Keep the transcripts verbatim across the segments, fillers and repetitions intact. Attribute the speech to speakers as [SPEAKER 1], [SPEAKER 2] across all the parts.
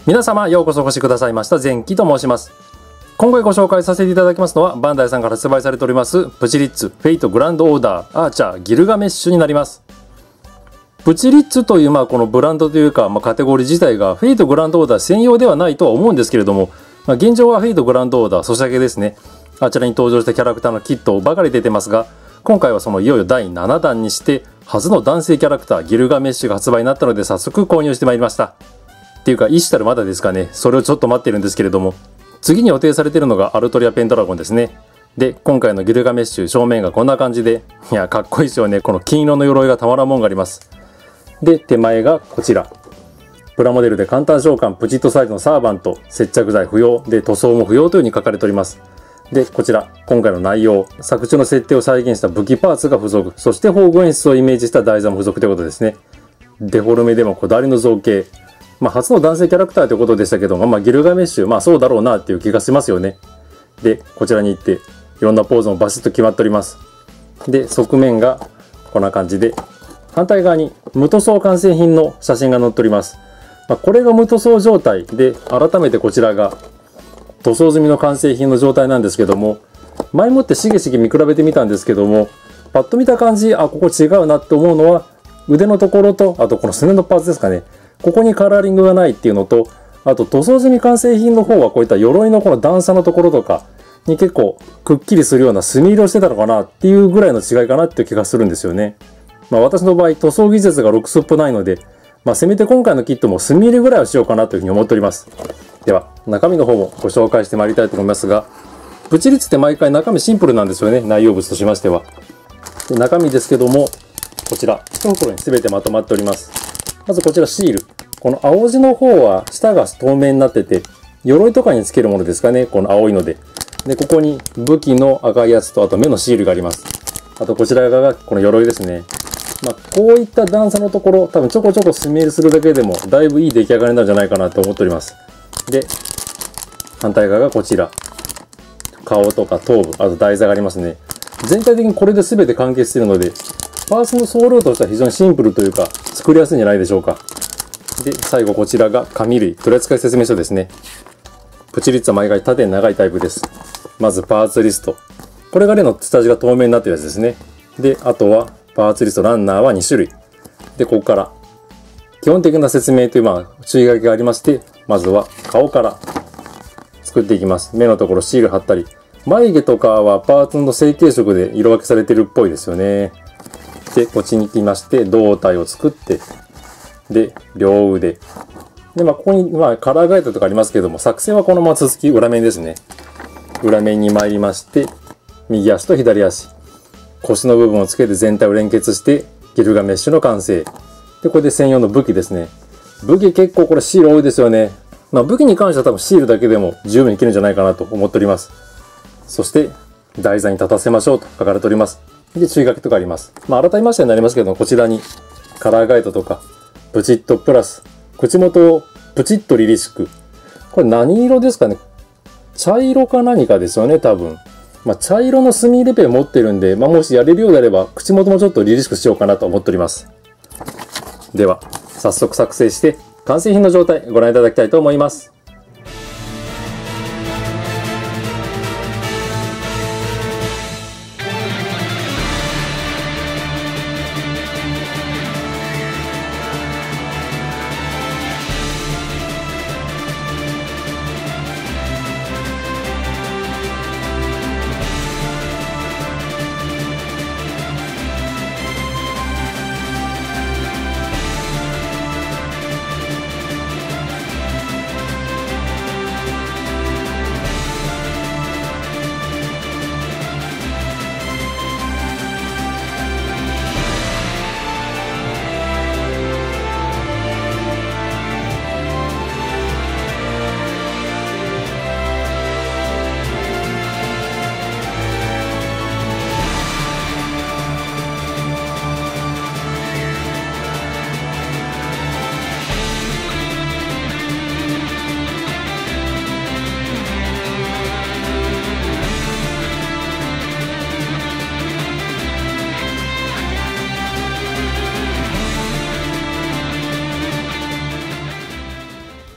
[SPEAKER 1] 皆様ようこそお越しくださいました。前期と申します。今回ご紹介させていただきますのは、バンダイさんから発売されておりますプチリッツフェイトグランドオーダーアーチャーギルガメッシュになります。プチリッツというまあこのブランドというか、まあ、カテゴリー自体がフェイトグランドオーダー専用ではないとは思うんですけれども、まあ、現状はフェイトグランドオーダーソシャゲですね。あちらに登場したキャラクターのキットばかり出てますが、今回はそのいよいよだいななだんにして初の男性キャラクターギルガメッシュが発売になったので、早速購入してまいりました。っていうかイシュタルまだですかね。それをちょっと待ってるんですけれども、次に予定されているのがアルトリアペンドラゴンですね。で今回のギルガメッシュ正面がこんな感じで、いやかっこいいですよね。この金色の鎧がたまらんもんがあります。で手前がこちら、プラモデルで簡単召喚プチッとサイズのサーバント、接着剤不要で塗装も不要というふうに書かれております。でこちら今回の内容、作中の設定を再現した武器パーツが付属、そして宝具演出をイメージした台座も付属ということですね。デフォルメでもこだわりの造形、まあ、初の男性キャラクターということでしたけども、まあ、ギルガメッシュ、まあそうだろうなっていう気がしますよね。でこちらに行っていろんなポーズもバシッと決まっております。で側面がこんな感じで、反対側に無塗装完成品の写真が載っております。まあ、これが無塗装状態で、改めてこちらが塗装済みの完成品の状態なんですけども、前もってしげしげ見比べてみたんですけども、パッと見た感じ、あここ違うなって思うのは腕のところと、あとこのすねのパーツですかね。ここにカラーリングがないっていうのと、あと塗装済み完成品の方はこういった鎧のこの段差のところとかに結構くっきりするような墨色をしてたのかなっていうぐらいの違いかなっていう気がするんですよね。まあ私の場合塗装技術がろくスップないので、まあせめて今回のキットも墨入りぐらいはしようかなというふうに思っております。では中身の方もご紹介してまいりたいと思いますが、プチリッツって毎回中身シンプルなんですよね、内容物としましては。で中身ですけども、こちら一袋に全てまとまっております。まずこちらシール。この青地の方は下が透明になってて、鎧とかにつけるものですかね、この青いので。で、ここに武器の赤いやつと、あと目のシールがあります。あとこちら側がこの鎧ですね。まあ、こういった段差のところ、多分ちょこちょこスメールするだけでも、だいぶいい出来上がりになるんじゃないかなと思っております。で、反対側がこちら。顔とか頭部、あと台座がありますね。全体的にこれで全て完結しているので、パーツの総量としては非常にシンプルというか、作りやすいんじゃないでしょうか。で、最後こちらが紙類、取扱説明書ですね。プチリッツは毎回縦に長いタイプです。まずパーツリスト。これが例の下地が透明になっているやつですね。で、あとはパーツリストランナーはにしゅるい。で、ここから基本的な説明というまあ注意書きがありまして、まずは顔から作っていきます。目のところシール貼ったり、眉毛とかはパーツの成型色で色分けされてるっぽいですよね。で、こっちに来まして、胴体を作って、で、両腕。で、まあ、ここに、まあ、カラーガイドとかありますけども、作戦はこのまま続き、裏面ですね。裏面に参りまして、右足と左足。腰の部分をつけて全体を連結して、ギルガメッシュの完成。で、これで専用の武器ですね。武器結構これシール多いですよね。まあ、武器に関しては多分シールだけでも十分いけるんじゃないかなと思っております。そして、台座に立たせましょうと書かれております。で、注意書きとかあります。まあ、改めましてになりますけども、こちらにカラーガイドとか、プチッとプラス、口元をプチッとリリシック。これ何色ですかね。茶色か何かですよね、多分。まあ、茶色の墨入れペン持ってるんで、まあ、もしやれるようであれば、口元もちょっとリリシックしようかなと思っております。では、早速作成して、完成品の状態ご覧いただきたいと思います。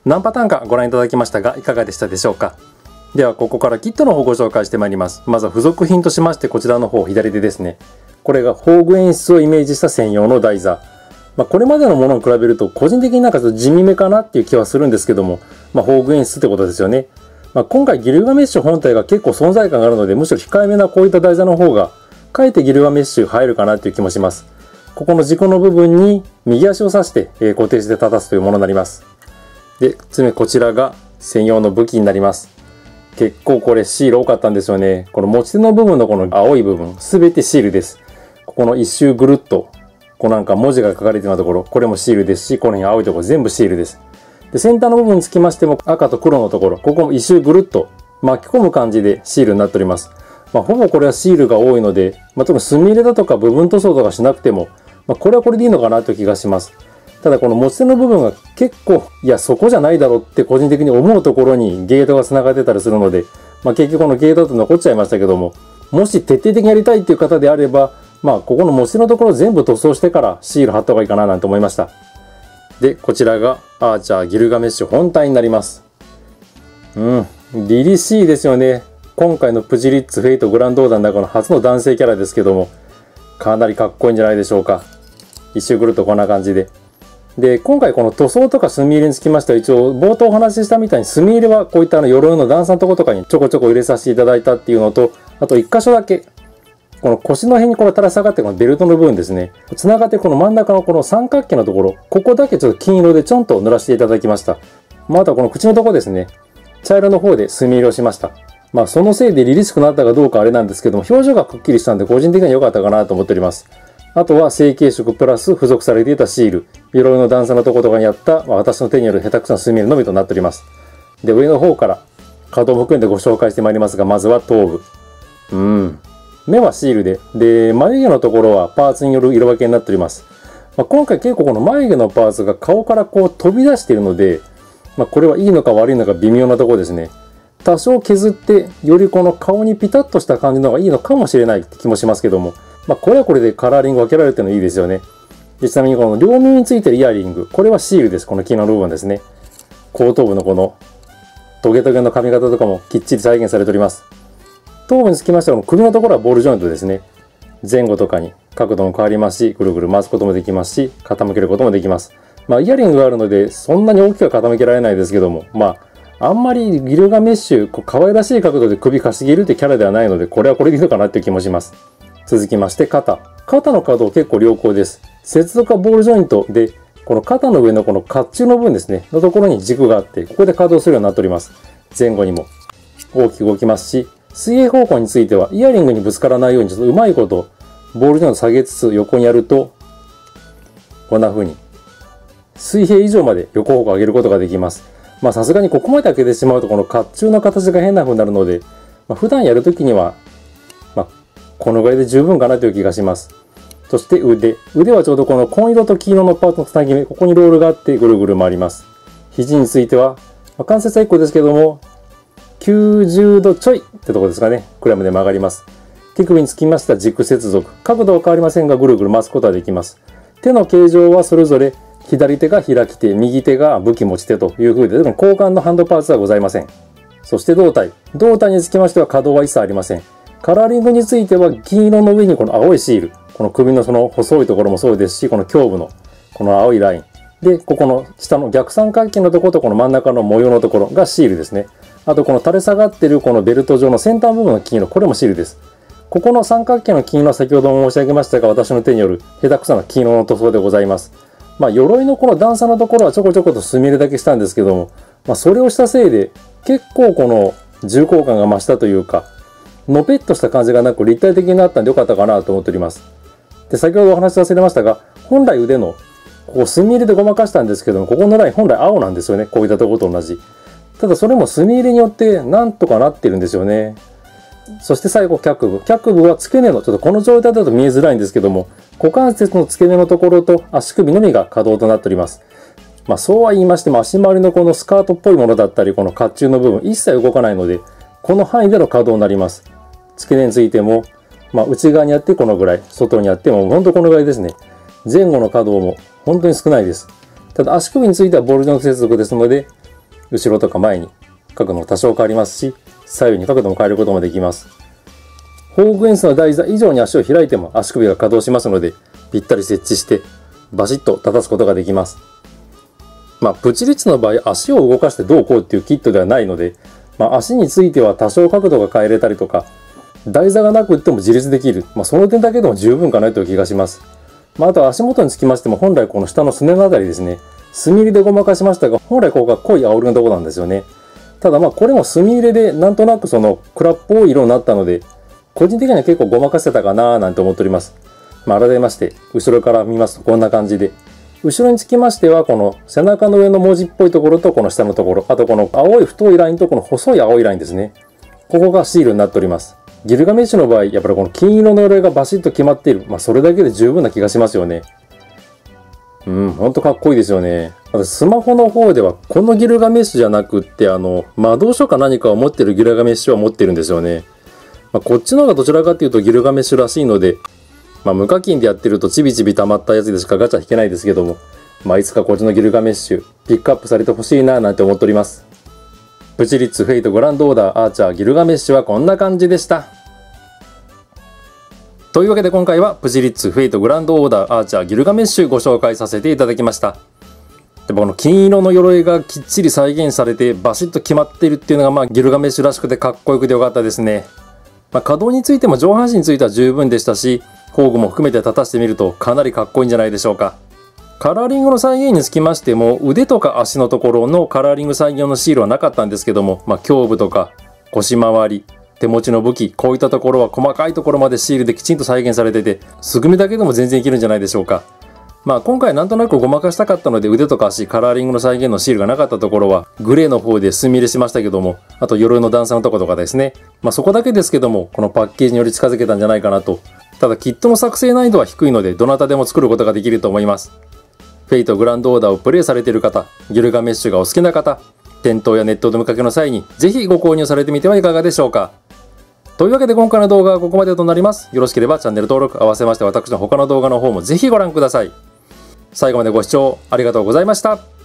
[SPEAKER 1] 何パターンかご覧いただきましたがいかがでしたでしょうか。ではここからキットの方をご紹介してまいります。まずは付属品としましてこちらの方左手ですね。これが宝具演出をイメージした専用の台座。まあ、これまでのものに比べると個人的になんかちょっと地味めかなっていう気はするんですけども、まあ、宝具演出ってことですよね。まあ、今回ギルガメッシュ本体が結構存在感があるので、むしろ控えめなこういった台座の方がかえってギルガメッシュ入るかなという気もします。ここの軸の部分に右足を刺して固定して立たすというものになります。で、次にこちらが専用の武器になります。結構これシール多かったんですよね。この持ち手の部分のこの青い部分、すべてシールです。ここの一周ぐるっと、こうなんか文字が書かれているようなところ、これもシールですし、この辺青いところ全部シールです。で、先端の部分につきましても赤と黒のところ、ここも一周ぐるっと巻き込む感じでシールになっております。まあ、ほぼこれはシールが多いので、まあ、特に墨入れだとか部分塗装とかしなくても、まあ、これはこれでいいのかなという気がします。ただこの持ち手の部分が結構、いや、そこじゃないだろうって個人的に思うところにゲートが繋がってたりするので、まあ、結局このゲートって残っちゃいましたけども、もし徹底的にやりたいっていう方であれば、まあ、ここの持ち手のところ全部塗装してからシール貼った方がいいかななんて思いました。で、こちらがアーチャーギルガメッシュ本体になります。うん、凛々しいですよね。今回のプジリッツフェイトグランドオーダーの中の初の男性キャラですけども、かなりかっこいいんじゃないでしょうか。一周ぐるっとこんな感じで。で、今回この塗装とか墨入れにつきましては、一応冒頭お話ししたみたいに墨入れはこういったあの鎧の段差のところとかにちょこちょこ入れさせていただいたっていうのと、あと一箇所だけ、この腰の辺にこれ垂ら下がってこのベルトの部分ですね。繋がってこの真ん中のこの三角形のところ、ここだけちょっと金色でちょんと塗らせていただきました。まあ、あとはこの口のところですね。茶色の方で墨入れをしました。まあそのせいで凛々しくなったかどうかあれなんですけども、表情がくっきりしたんで個人的には良かったかなと思っております。あとは成型色プラス付属されていたシール、鎧の段差のところとかにあった、まあ、私の手による下手くそな墨入れのみとなっております。で、上の方から可動も含んでご紹介してまいりますが、まずは頭部。うん。目はシールで、で、眉毛のところはパーツによる色分けになっております。まあ、今回結構この眉毛のパーツが顔からこう飛び出しているので、まあ、これはいいのか悪いのか微妙なところですね。多少削って、よりこの顔にピタッとした感じの方がいいのかもしれないって気もしますけども、まあ、これはこれでカラーリング分けられてるのいいですよね。で、ちなみにこの両耳についてるイヤリング、これはシールです。この木の部分ですね。後頭部のこのトゲトゲの髪型とかもきっちり再現されております。頭部につきましては首のところはボールジョイントですね。前後とかに角度も変わりますし、ぐるぐる回すこともできますし、傾けることもできます。まあ、イヤリングがあるので、そんなに大きくは傾けられないですけども、まあ、あんまりギルガメッシュ、こう可愛らしい角度で首かしげるってキャラではないので、これはこれでいいのかなっていう気もします。続きまして、肩。肩の可動結構良好です。接続はボールジョイントで、この肩の上のこの甲冑の部分ですね、のところに軸があって、ここで稼働するようになっております。前後にも大きく動きますし、水平方向についてはイヤリングにぶつからないようにちょっとうまいこと、ボールジョイント下げつつ横にやると、こんな風に、水平以上まで横方向を上げることができます。まあさすがにここまで開けてしまうとこの甲冑の形が変な風になるので、まあ、普段やるときには、まあ、このぐらいで十分かなという気がします。そして腕。腕はちょうどこの紺色と黄色のパーツのつなぎ目、ここにロールがあってぐるぐる回ります。肘については、まあ、関節はいっこですけども、きゅうじゅうどちょいってところですかね。クラムで曲がります。手首につきました軸接続。角度は変わりませんが、ぐるぐる回すことはできます。手の形状はそれぞれ、左手が開き手、右手が武器持ち手という風で、でも交換のハンドパーツはございません。そして胴体。胴体につきましては可動は一切ありません。カラーリングについては金色の上にこの青いシール。この首のその細いところもそうですし、この胸部のこの青いライン。で、ここの下の逆三角形のところとこの真ん中の模様のところがシールですね。あとこの垂れ下がっているこのベルト状の先端部分の金色、これもシールです。ここの三角形の金色は先ほども申し上げましたが、私の手による下手くそな金色の塗装でございます。まあ、鎧のこの段差のところはちょこちょこと墨入れだけしたんですけども、まあ、それをしたせいで結構この重厚感が増したというか、のぺっとした感じがなく立体的になったんでよかったかなと思っております。で、先ほどお話し忘れましたが、本来腕のここ墨入れでごまかしたんですけども、ここのライン本来青なんですよね。こういったところと同じ。ただそれも墨入れによってなんとかなってるんですよね。そして最後、脚部。脚部は付け根の、ちょっとこの状態だと見えづらいんですけども、股関節の付け根のところと足首のみが可動となっております。まあそうは言いましても、足回りのこのスカートっぽいものだったり、この甲冑の部分、一切動かないので、この範囲での可動になります。付け根についても、まあ内側にあってこのぐらい、外にあってもほんとこのぐらいですね。前後の可動も本当に少ないです。ただ足首についてはボール状の接続ですので、 後ろとか前に角度も多少変わりますし、左右に角度も変えることもできます。ホーグエンスの台座以上に足を開いても足首が可動しますので、ぴったり設置してバシッと立たすことができます。まあ、プチリッツの場合、足を動かしてどうこうっていうキットではないので、まあ、足については多少角度が変えれたりとか、台座がなくっても自立できる、まあ、その点だけでも十分かなという気がします。まあ、あとは足元につきましても、本来この下のすねのあたりですね、墨入れでごまかしましたが、本来ここが濃い青色のところなんですよね。ただまあこれも墨入れでなんとなくその暗っぽい色になったので、個人的には結構ごまかせたかなーなんて思っております。まあ、改めまして、後ろから見ますとこんな感じで、後ろにつきましては、この背中の上の文字っぽいところとこの下のところ、あとこの青い太いラインとこの細い青いラインですね。ここがシールになっております。ギルガメッシュの場合、やっぱりこの金色の鎧がバシッと決まっている。まあ、それだけで十分な気がしますよね。うん、ほんとかっこいいですよね。私、スマホの方では、このギルガメッシュじゃなくって、あの、魔導書か何かを持ってるギルガメッシュは持ってるんですよね。まあ、こっちの方がどちらかというとギルガメッシュらしいので、まあ、無課金でやってるとちびちび溜まったやつでしかガチャ引けないですけども、まあ、いつかこっちのギルガメッシュ、ピックアップされてほしいななんて思っております。プチリッツ、フェイト、グランドオーダー、アーチャー、ギルガメッシュはこんな感じでした。というわけで今回はプチリッツ、フェイト、グランドオーダー、アーチャー、ギルガメッシュご紹介させていただきました。でこの金色の鎧がきっちり再現されてバシッと決まっているっていうのがまあギルガメッシュらしくてかっこよくてよかったですね。まあ、可動についても上半身については十分でしたし、工具も含めて立たしてみるとかなりかっこいいんじゃないでしょうか。カラーリングの再現につきましても腕とか足のところのカラーリング再現のシールはなかったんですけども、まあ、胸部とか腰回り、手持ちの武器、こういったところは細かいところまでシールできちんと再現されてて、素組みだけでも全然いけるんじゃないでしょうか。まあ今回なんとなくごまかしたかったので腕とか足、カラーリングの再現のシールがなかったところはグレーの方で墨入れしましたけども、あと鎧の段差のところとかですね。まあそこだけですけども、このパッケージにより近づけたんじゃないかなと。ただキットの作成難易度は低いのでどなたでも作ることができると思います。フェイトグランドオーダーをプレイされている方、ギルガメッシュがお好きな方、店頭やネットで見かけの際にぜひご購入されてみてはいかがでしょうか。というわけで今回の動画はここまでとなります。よろしければチャンネル登録、合わせまして私の他の動画の方もぜひご覧ください。最後までご視聴ありがとうございました。